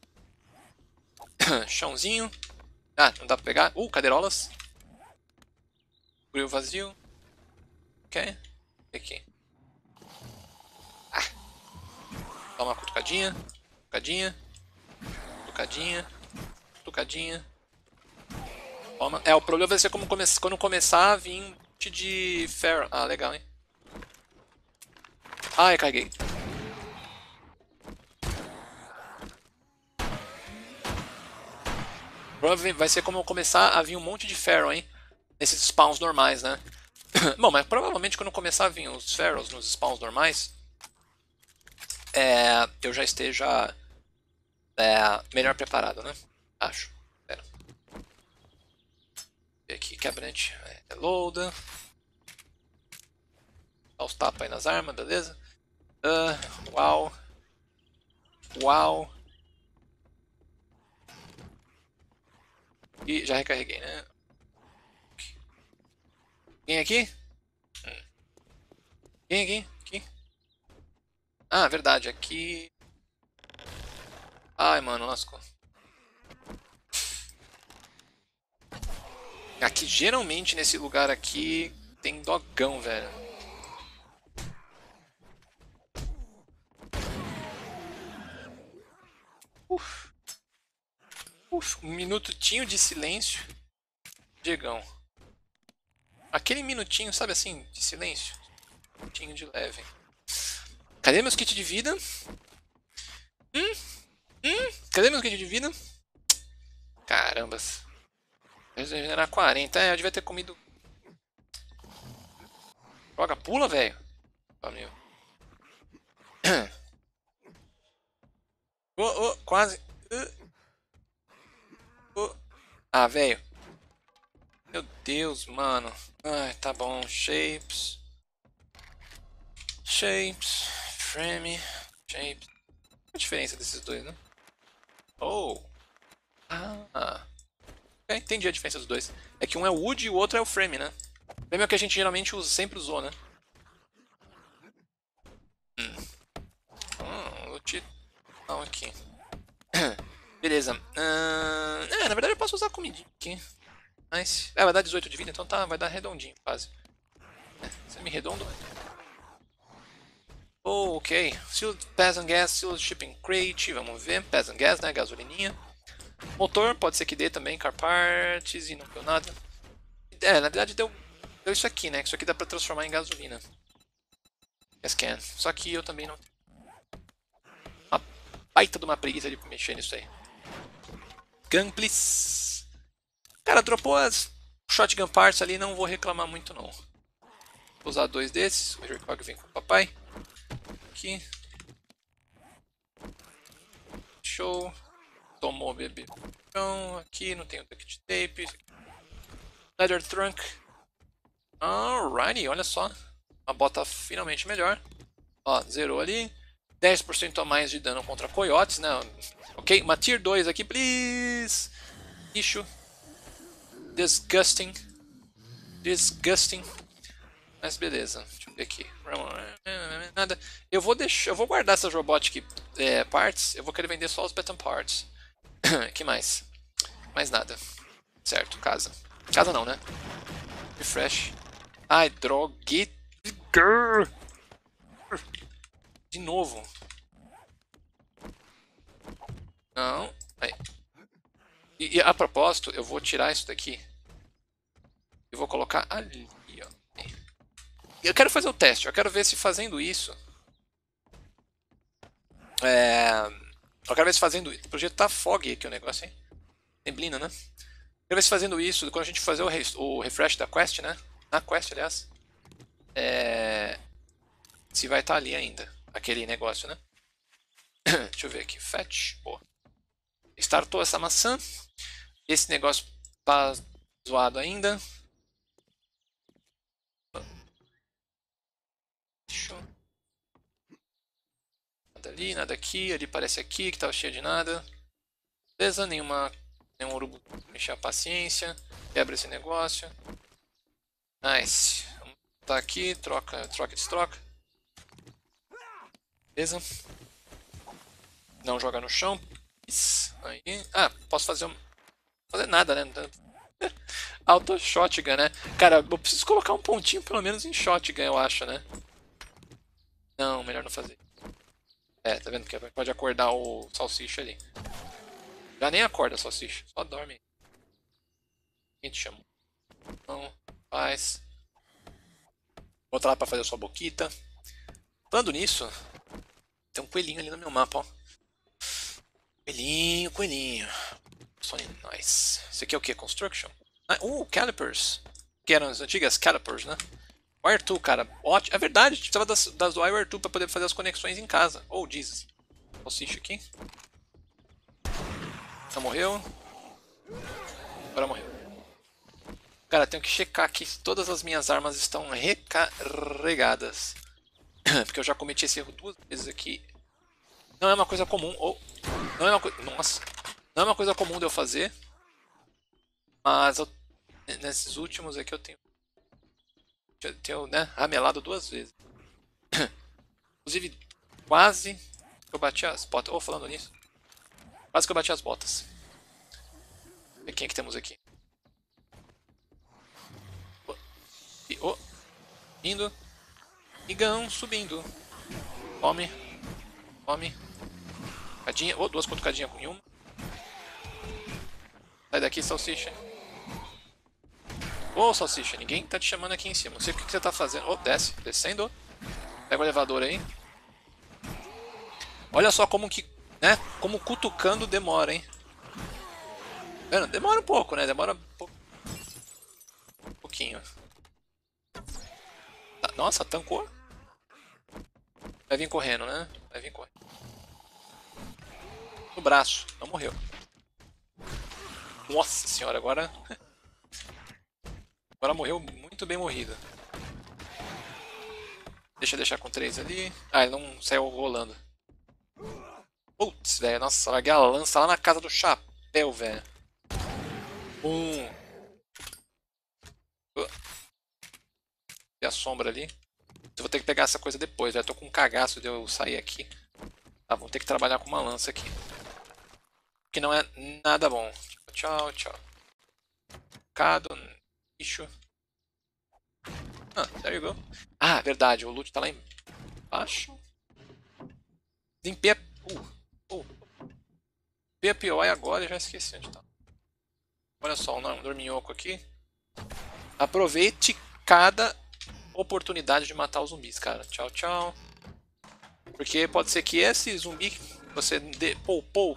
[SPEAKER 1] Chãozinho. Ah, não dá pra pegar. Uh, cadeirolas. Grill vazio. Ok. Aqui. Ah. Dá uma cutucadinha. Cutucadinha. Cutucadinha. Cutucadinha. Toma. É, o problema vai ser como come quando começar a vir um monte de ferro. Ah, legal, hein. Ai, caguei. Provavelmente vai ser como começar a vir um monte de ferro, hein. Nesses spawns normais, né. Bom, mas provavelmente quando começar a vir os ferros nos spawns normais, é, eu já esteja é, melhor preparado, né? Acho. Pera. Aqui, cabinet. É, load. Dá os tapas aí nas armas, beleza? Uh, uau. Uau. E já recarreguei, né? Quem aqui? Quem aqui? Ah, verdade, aqui... Ai, mano, lascou. Aqui, geralmente, nesse lugar aqui, tem dogão, velho. Uf. Uf, um minutinho de silêncio. Diegão. Aquele minutinho, sabe assim, de silêncio. Um minutinho de leve. Cadê meus kits de vida? Hum? Hum? Cadê meus kits de vida? Carambas. Regenerar quarenta. É, eu devia ter comido. Joga, pula, velho. Oh, meu. Oh, oh, quase. Uh, oh. Ah, velho. Meu Deus, mano. Ai, tá bom. Shapes. Shapes. Frame. Shapes. Qual a diferença desses dois, né? Oh. Ah. É, entendi a diferença dos dois. É que um é o wood e o outro é o frame, né? Frame é o que a gente geralmente usa, sempre usou, né? Hum. Hum, loot... Não, aqui. Beleza. Uh... É, na verdade eu posso usar comidinha aqui. Mas... É, vai dar dezoito de vida, então tá, vai dar redondinho, quase. É, semi-redondo. Oh, ok. Sealed Peasant Gas, Sealed Shipping Crate, vamos ver. Peasant Gas, né, gasolininha. Motor, pode ser que dê também, car parts, e não deu nada. É, na verdade deu, deu isso aqui, né? Isso aqui dá pra transformar em gasolina. Yes, can. Só que eu também não tenho uma baita de uma preguiça de mexer nisso aí. Gun, please. Cara, dropou as shotgun parts ali, não vou reclamar muito não. Vou usar dois desses, o Recog vem com o papai. Aqui. Show. Tomou, bebê. Então, aqui não tem o duct tape. Leather trunk. Alrighty, olha só. Uma bota finalmente melhor. Ó, zerou ali. dez por cento a mais de dano contra coiotes, né? Ok, uma tier dois aqui, please. Issue. Disgusting. Disgusting. Mas beleza, deixa eu ver aqui. Nada. Eu vou deixar, eu vou guardar essas robotic é, parts. Eu vou querer vender só os beton parts. Que mais? Mais nada. Certo, casa. Casa não, né? Refresh. Ai, droga. De novo. Não. Aí. E, e a propósito, eu vou tirar isso daqui. E vou colocar ali, ó. Eu quero fazer o teste. Eu quero ver se fazendo isso... É... Eu quero ver se fazendo isso... O projeto tá fog aqui o negócio, hein? Neblina, né? Eu quero ver se fazendo isso, quando a gente fazer o, re... o refresh da quest, né? Na quest, aliás. É... Se vai estar tá ali ainda. Aquele negócio, né? Deixa eu ver aqui. Fetch. Boa. Startou essa maçã. Esse negócio tá zoado ainda. Nada ali, nada aqui. Ali parece aqui que tava cheio de nada. Beleza, nenhuma, nenhum urubu mexer a paciência. Quebra esse negócio. Nice. Vamos botar aqui, troca, troca, destroca. Beleza. Não joga no chão. Isso. Aí. Ah, posso fazer um... fazer nada, né? Auto shotgun, né? Cara, eu preciso colocar um pontinho pelo menos em shotgun, eu acho, né? Não, melhor não fazer. É, tá vendo que pode acordar o salsicha ali. Já nem acorda salsicha, só dorme. Quem te chamou? Não, faz. Volta lá pra fazer a sua boquita. Falando nisso, tem um coelhinho ali no meu mapa, ó. Coelhinho, coelhinho. Só nice. Isso aqui é o que? Construction? Ah, uh, calipers. Que eram as antigas calipers, né? Wire dois, cara. Ótimo. É verdade, a gente precisava das, das Wire dois pra poder fazer as conexões em casa. Oh, Jesus. Salsicha aqui. Já morreu. Agora morreu. Cara, tenho que checar aqui se todas as minhas armas estão recarregadas. Porque eu já cometi esse erro duas vezes aqui. Não é uma coisa comum. Oh, não é uma coisa. Nossa. Não é uma coisa comum de eu fazer. Mas eu, nesses últimos aqui eu tenho. Eu tenho, né, ramelado duas vezes. Inclusive, Quase que eu bati as botas. Oh, falando nisso. Quase que eu bati as botas. E quem é que temos aqui? Oh, e, oh, indo. Migão subindo. Come. Come. Cadinha. Oh, duas cutucadinhas com uma. Sai daqui, salsicha. Ô, salsicha, ninguém tá te chamando aqui em cima. Não sei o que você tá fazendo. Ô, oh, desce. Descendo. Pega o elevador aí. Olha só como que, né? Como cutucando demora, hein? Demora um pouco, né? Demora um, pouco... um pouquinho. Nossa, tancou. Vai vir correndo, né? Vai vir correndo. No braço. Não morreu. Nossa senhora, agora... Agora morreu muito bem morrido. Deixa eu deixar com três ali. Ah, ele não saiu rolando. Putz, velho. Nossa, larguei a lança lá na casa do chapéu, velho. Um. Uh. E a sombra ali. Eu vou ter que pegar essa coisa depois, velho. Tô com um cagaço de eu sair aqui. Tá, vamos ter que trabalhar com uma lança aqui. Que não é nada bom. Tchau, tchau. Cado. Bicho. Ah, there you go. Ah, verdade, o loot tá lá embaixo. Limpei a... Uh, uh. Limpei a P O I agora e já esqueci onde tá. Olha só, um dorminhoco aqui. Aproveite cada oportunidade de matar os zumbis, cara. Tchau, tchau. Porque pode ser que esse zumbi que você poupou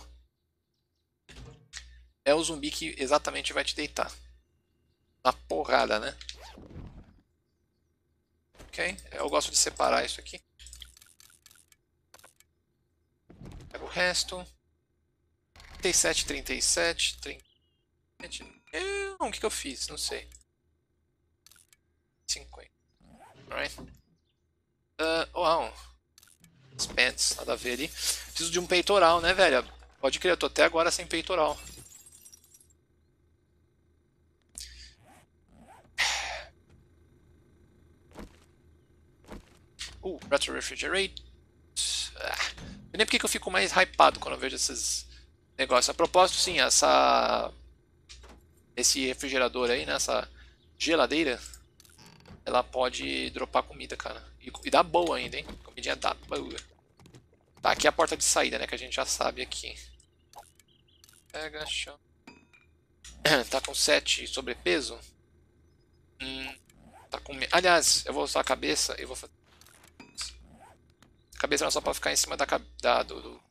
[SPEAKER 1] é o zumbi que exatamente vai te deitar. Na porrada, né? Ok, eu gosto de separar isso aqui. Pega o resto. trinta e sete, trinta e sete, trinta e sete. Não, o que, que eu fiz? Não sei. cinquenta. Alright. Uh, uau. Os pants, nada a ver ali. Preciso de um peitoral, né, velho? Pode crer, eu tô até agora sem peitoral. Uh, Retro Refrigerate. Ah, eu nem porque que eu fico mais hypado quando eu vejo esses negócios. A propósito, sim, essa... Esse refrigerador aí, né? Essa geladeira, ela pode dropar comida, cara. E, e dá boa ainda, hein? Comidinha dá boa. Tá, aqui é a porta de saída, né? Que a gente já sabe aqui. Pega, chão. Tá com sete sobrepeso. Hum, tá com... Aliás, eu vou usar a cabeça e vou fazer... A cabeça não é só pra ficar em cima da... da do, do...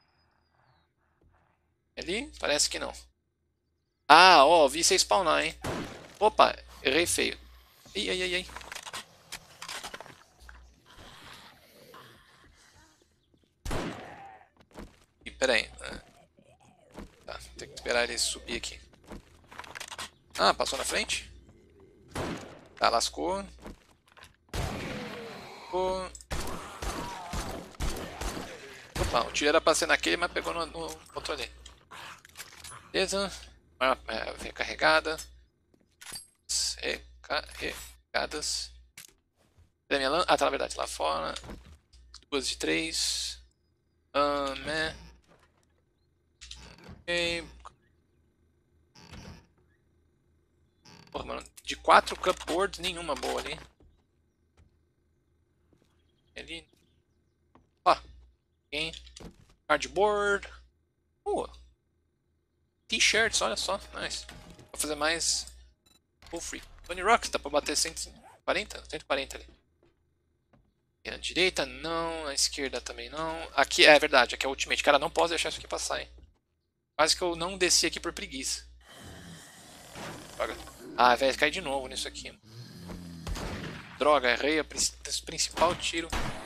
[SPEAKER 1] Ali? Parece que não. Ah, ó, vi você spawnar, hein? Opa, errei feio. Ai, ai, ai, ai. Ih, pera aí. Tá, tem que esperar ele subir aqui. Ah, passou na frente? Tá, lascou. Lascou. Opa, o tiro era pra ser naquele, mas pegou no, no outro ali. Beleza. É, recarregada. Recarregadas. Cadê minha lan... Ah, tá, na verdade, lá fora. Duas de três. Um, né? Ok. Porra, mano. De quatro cupboards, nenhuma boa ali. Ali. Ó. Okay. Cardboard. Uh. T-shirts, olha só. Nice. Vou fazer mais. Full free. Tony Rocks, dá pra bater cento e quarenta? cento e quarenta ali. E na direita não, na esquerda também não. Aqui é verdade, aqui é o Ultimate. Cara, não posso deixar isso aqui passar, hein. Quase que eu não desci aqui por preguiça. Droga. Ah, velho, cai de novo nisso aqui. Droga, errei o principal tiro.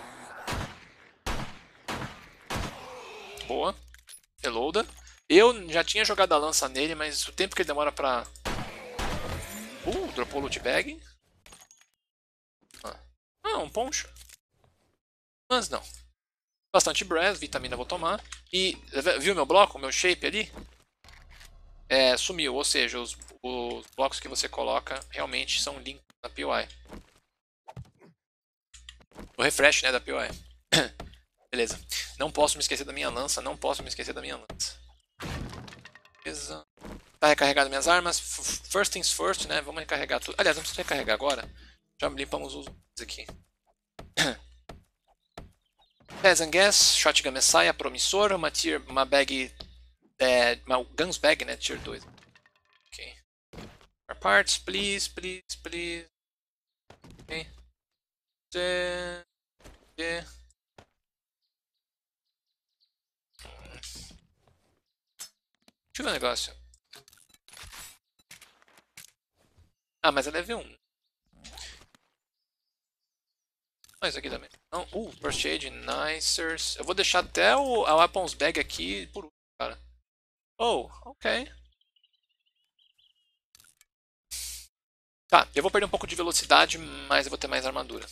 [SPEAKER 1] Boa. Reloada. Eu já tinha jogado a lança nele, mas o tempo que ele demora pra... Uh, dropou o loot bag. Ah, ah um poncho. Mas não. Bastante breath, vitamina vou tomar. E, viu meu bloco, meu shape ali? É, sumiu, ou seja, os, os blocos que você coloca realmente são limpos na P O I. O refresh, né, da P O I. Beleza. Não posso me esquecer da minha lança, não posso me esquecer da minha lança. Beleza. Tá recarregado minhas armas. First things first, né? Vamos recarregar tudo. Aliás, não precisa recarregar agora. Já limpamos os aqui. Peasant Gas, Shotgun Messiah, promissor, uma, tier, uma bag, é, uma Guns Bag, né, tier dois. Ok. Our parts, please, please, please. Ok. Deixa eu ver um negócio. Ah, mas é level um. Ah, isso aqui também. Não. Uh, First Aid, Nicers. Eu vou deixar até o, a Weapons Bag aqui por último, cara. Oh, ok. Tá, eu vou perder um pouco de velocidade, mas eu vou ter mais armadura.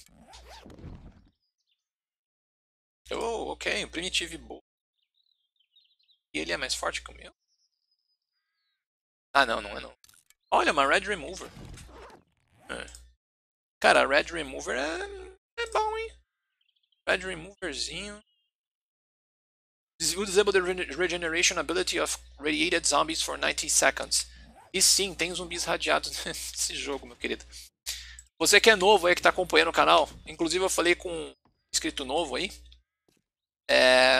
[SPEAKER 1] Oh, ok, um Primitive Bow. E ele é mais forte que o meu? Ah, não, não é não. Olha, uma Red Remover. É. Cara, a Red Remover é, é bom, hein? Red Removerzinho. Will disable the regeneration ability of radiated zombies for ninety seconds. E sim, tem zumbis radiados nesse jogo, meu querido. Você que é novo aí, que tá acompanhando o canal, inclusive eu falei com um inscrito novo aí. É...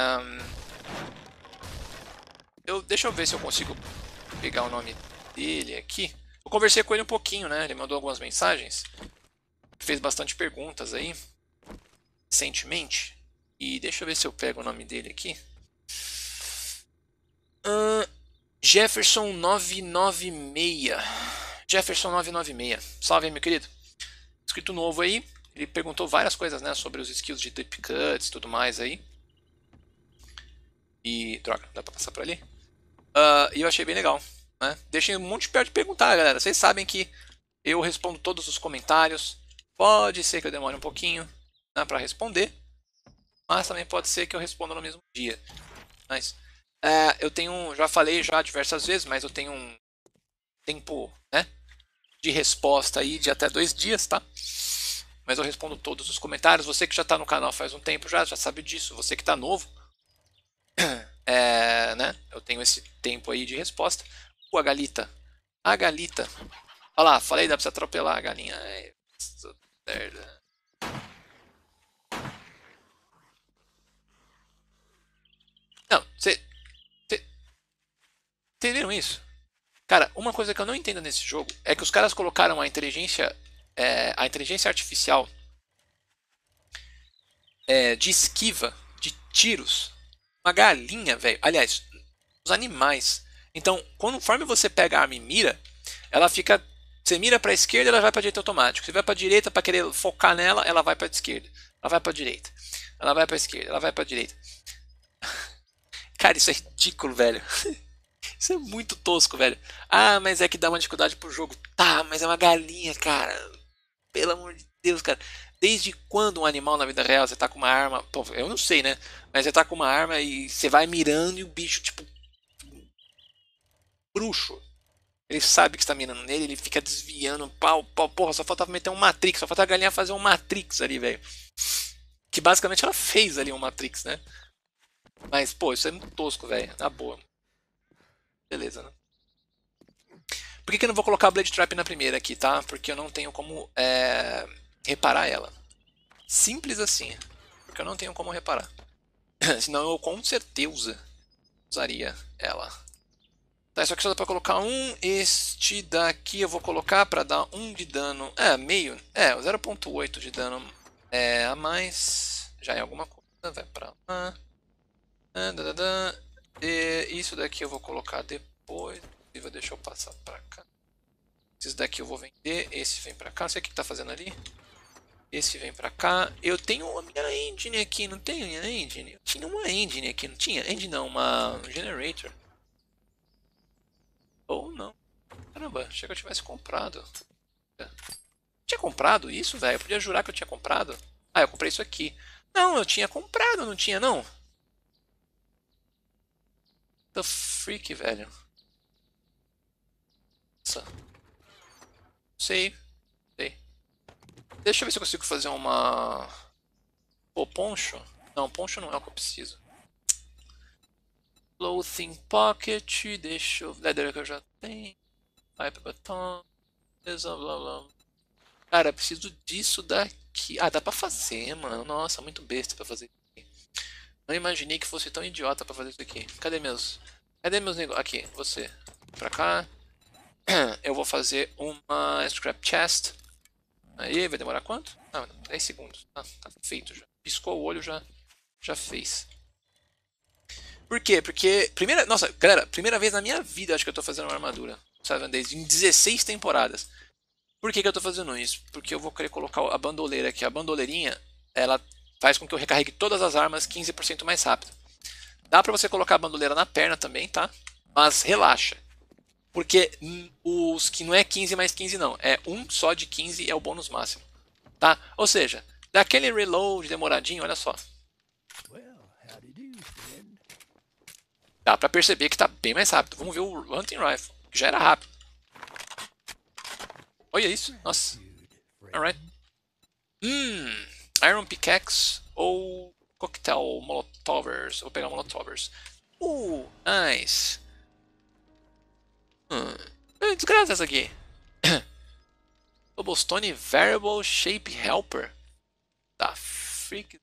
[SPEAKER 1] Eu, deixa eu ver se eu consigo pegar o nome dele aqui. Eu conversei com ele um pouquinho, né? Ele mandou algumas mensagens. Fez bastante perguntas aí. Recentemente. E deixa eu ver se eu pego o nome dele aqui. Uh, Jefferson novecentos e noventa e seis. Jefferson novecentos e noventa e seis. Salve aí, meu querido. Inscrito novo aí. Ele perguntou várias coisas, né? Sobre os skills de deep cuts e tudo mais aí. E. Droga, dá pra passar por ali? Uh, e eu achei bem legal. Né? Deixem um monte de perguntar, galera. Vocês sabem que eu respondo todos os comentários. Pode ser que eu demore um pouquinho, né, para responder. Mas também pode ser que eu responda no mesmo dia. Mas é, eu tenho, já falei já diversas vezes, mas eu tenho um tempo, né, de resposta aí de até dois dias, tá? Mas eu respondo todos os comentários. Você que já está no canal faz um tempo já, já sabe disso. Você que está novo, é, né? Eu tenho esse tempo aí de resposta. Pô, a Galita. A Galita. Olha lá, falei, dá pra você atropelar a galinha. Ai, merda. Não, você. Entenderam isso? Cara, uma coisa que eu não entendo nesse jogo é que os caras colocaram a inteligência. É, a inteligência artificial é, de esquiva de tiros. Uma galinha, velho. Aliás, os animais. Então, conforme você pega a arma e mira, ela fica. Você mira pra esquerda, ela vai pra direita automático. Você vai pra direita pra querer focar nela, ela vai pra esquerda. Ela vai pra direita. Ela vai pra esquerda, ela vai pra direita. Cara, isso é ridículo, velho. Isso é muito tosco, velho. Ah, mas é que dá uma dificuldade pro jogo. Tá, mas é uma galinha, cara. Pelo amor de Deus, cara. Desde quando um animal na vida real você tá com uma arma. Pô, eu não sei, né? Mas você tá com uma arma e você vai mirando e o bicho, tipo. Bruxo. Ele sabe que está mirando nele, ele fica desviando. Pau, pau, porra, só faltava meter um Matrix. Só faltava a galinha fazer um Matrix ali, velho. Que basicamente ela fez ali um Matrix, né? Mas, pô, isso é muito tosco, velho. Na boa. Beleza, né? Por que, que eu não vou colocar a Blade Trap na primeira aqui, tá? Porque eu não tenho como é, reparar ela. Simples assim. Porque eu não tenho como reparar. Senão eu com certeza usaria ela. Tá, isso aqui só dá pra colocar um. Este daqui eu vou colocar pra dar um de dano. É, meio. É, zero ponto oito de dano é, a mais. Já é alguma coisa. Vai pra lá. E isso daqui eu vou colocar depois. Deixa eu passar pra cá. Esses daqui eu vou vender. Esse vem pra cá. Não sei o que tá fazendo ali. Esse vem pra cá. Eu tenho a minha engine aqui. Não tenho minha engine? Eu tinha uma engine aqui. Não tinha? Engine não. Uma generator. Ou não. Caramba. Achei que eu tivesse comprado. Tinha comprado isso, velho? Eu podia jurar que eu tinha comprado. Ah, eu comprei isso aqui. Não, eu tinha comprado. Não tinha, não? The freak, velho. Nossa. Sei. Sei. Deixa eu ver se eu consigo fazer uma... Pô, poncho. Não, poncho não é o que eu preciso. Clothing pocket, deixa eu... Leather que eu já tenho. Pipe batom. Blá blá blá. Cara, eu preciso disso daqui. Ah, dá pra fazer, mano. Nossa, muito besta pra fazer isso aqui. Não imaginei que fosse tão idiota pra fazer isso aqui. Cadê meus... Cadê meus negócios? Aqui, você. Pra cá. Eu vou fazer uma scrap chest. Aí, vai demorar quanto? Ah, dez segundos. Ah, tá feito já. Piscou o olho, já, já fez. Por quê? Porque, primeira, nossa, galera, primeira vez na minha vida acho que eu tô fazendo uma armadura Seven Days em dezesseis temporadas. Por que, que eu tô fazendo isso? Porque eu vou querer colocar a bandoleira aqui. A bandoleirinha, ela faz com que eu recarregue todas as armas quinze por cento mais rápido. Dá pra você colocar a bandoleira na perna também, tá? Mas relaxa. Porque os que não é quinze mais quinze não. É um só de quinze é o bônus máximo. Tá? Ou seja, daquele reload demoradinho, olha só. Dá pra perceber que tá bem mais rápido. Vamos ver o Hunting Rifle, que já era rápido. Olha isso, nossa. Alright. Hum, Iron Pickaxe ou Cocktail Molotovers. Vou pegar Molotovers. Uh, nice. Hum, desgraça essa aqui. Cobblestone Variable Shape Helper. Tá, freak.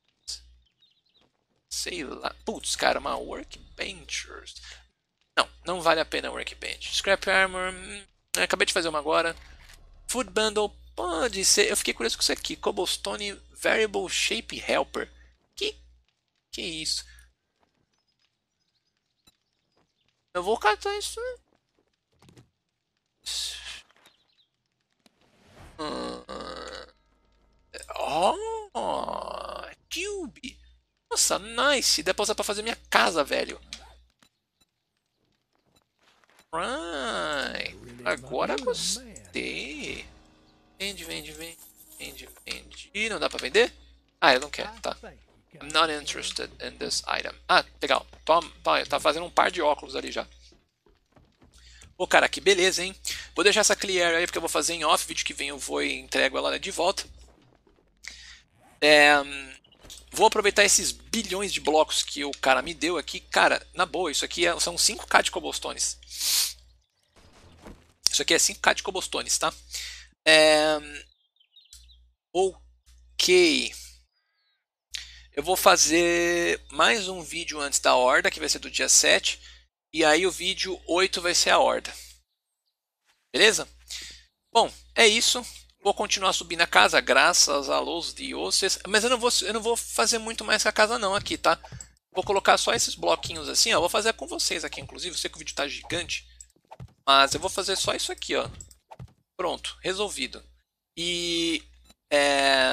[SPEAKER 1] Sei lá. Putz, cara, uma Workbench. Não, não vale a pena Workbench. Scrap Armor. Hum, acabei de fazer uma agora. Food Bundle. Pode ser. Eu fiquei curioso com isso aqui. Cobblestone Variable Shape Helper. Que. Que isso? Eu vou catar isso. Oh, Cube. Nossa, nice. Dá pra usar pra fazer minha casa, velho. Right. Agora gostei. Vende, vende, vende. Vende, vende. Não dá pra vender? Ah, eu não quero, tá. I'm not interested in this item. Ah, legal. Toma, tá fazendo um par de óculos ali já. Pô, cara, que beleza, hein? Vou deixar essa clear aí porque eu vou fazer em off. Vídeo que vem eu vou e entrego ela de volta. É, vou aproveitar esses bilhões de blocos que o cara me deu aqui. Cara, na boa, isso aqui é, são cinco K de cobblestones. Isso aqui é cinco K de cobblestones, tá? É, ok. Eu vou fazer mais um vídeo antes da horda, que vai ser do dia sete. E aí o vídeo oito vai ser a horda. Beleza? Bom, é isso. Vou continuar subindo a casa, graças a los dioses. Mas eu não vou, eu não vou fazer muito mais com a casa não aqui, tá? Vou colocar só esses bloquinhos assim, ó. Vou fazer com vocês aqui, inclusive. Eu sei que o vídeo tá gigante. Mas eu vou fazer só isso aqui, ó. Pronto, resolvido. E... É...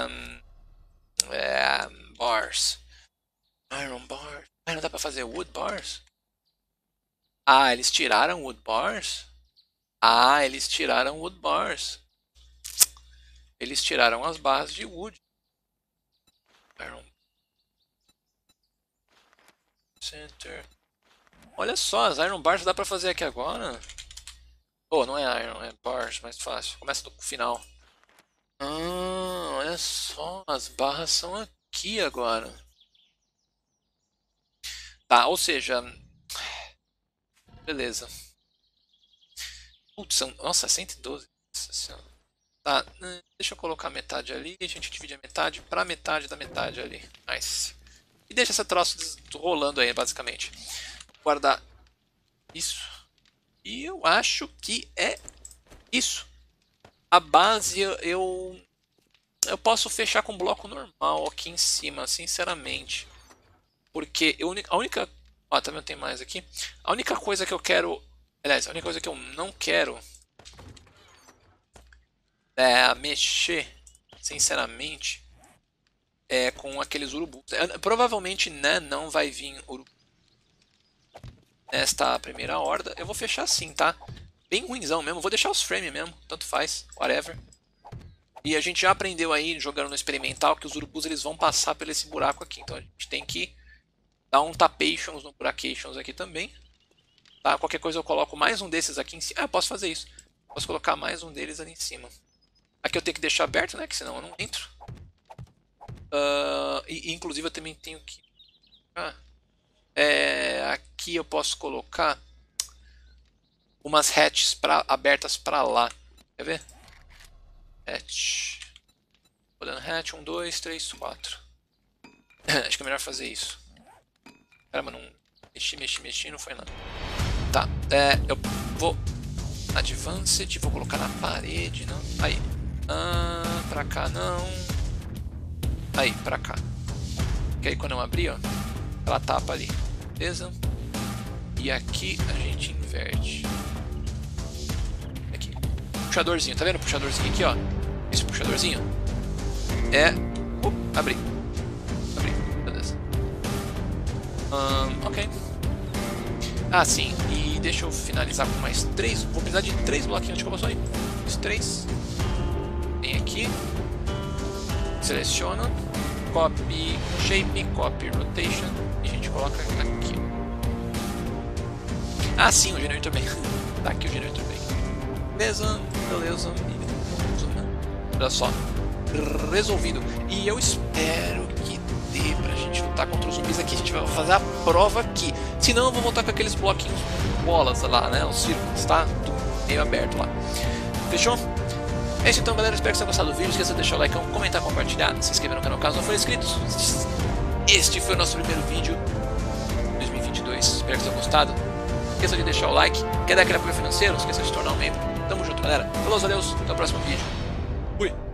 [SPEAKER 1] é bars. Iron bars. Ah, não dá pra fazer wood bars? Ah, eles tiraram wood bars? Ah, eles tiraram wood bars. Eles tiraram as barras de wood. Iron Center. Olha só, as Iron Bars dá pra fazer aqui agora. Oh, não é Iron, é Bars, mais fácil. Começa do final. Ah, olha só, as barras são aqui agora. Tá, ou seja... Beleza. Putz, são... Nossa, cento e doze. Nossa senhora. Tá, deixa eu colocar metade ali. A gente divide a metade pra metade da metade ali. Nice. E deixa essa troço rolando aí, basicamente. Guardar isso. E eu acho que é isso. A base eu... Eu posso fechar com bloco normal aqui em cima, sinceramente. Porque eu, a única... Ó, também tem mais aqui. A única coisa que eu quero... Aliás, a única coisa que eu não quero... É mexer, sinceramente, é com aqueles urubus. Provavelmente, né, não vai vir urubu nesta primeira horda. Eu vou fechar assim, tá? Bem ruimzão mesmo. Vou deixar os frames mesmo, tanto faz, whatever. E a gente já aprendeu aí, jogando no experimental, que os urubus eles vão passar por esse buraco aqui. Então a gente tem que dar um tapations no buracations aqui também. Tá? Qualquer coisa eu coloco mais um desses aqui em cima. Ah, eu posso fazer isso. Posso colocar mais um deles ali em cima. Aqui eu tenho que deixar aberto, né? Que senão eu não entro. Uh, e, inclusive eu também tenho que Ah, é, aqui eu posso colocar umas hatches pra, abertas pra lá. Quer ver? Hatch. Vou dando hatch. um, dois, três, quatro. Acho que é melhor fazer isso. Caramba, não. Mexi, mexi, mexi, não foi nada. Tá, é, eu vou. Advanced, vou colocar na parede, não. Aí. Ah, pra cá não. Aí, pra cá. Que aí quando eu abrir, ó, ela tapa ali. Beleza? E aqui a gente inverte. Aqui. Puxadorzinho, tá vendo o puxadorzinho aqui, ó? Esse puxadorzinho é. Uh, abri. Abri, beleza. Um, ok. Ah, sim. E deixa eu finalizar com mais três. Vou precisar de três bloquinhos de cobblestone aí. Os três. Vem aqui. Seleciona. Copy shape, copy rotation. E a gente coloca aqui. Ah, sim, o generator bem. Tá aqui o generator bem. Beleza, beleza. Olha só. Resolvido. E eu espero que dê pra gente lutar contra os zumbis aqui. A gente vai fazer a prova aqui. Senão eu vou voltar com aqueles bloquinhos bolas lá, né? Os círculos, tá? Tudo meio aberto lá. Fechou? É isso então, galera. Espero que vocês tenham gostado do vídeo. Não esqueça de deixar o like, comentar, compartilhar, se inscrever no canal caso não for inscrito. Este foi o nosso primeiro vídeo de dois mil e vinte e dois. Espero que vocês tenham gostado. Não esqueça de deixar o like. Quer dar aquele apoio financeiro? Não esqueça de se tornar um membro. Tamo junto, galera. Falou, adeus. Até o próximo vídeo. Fui.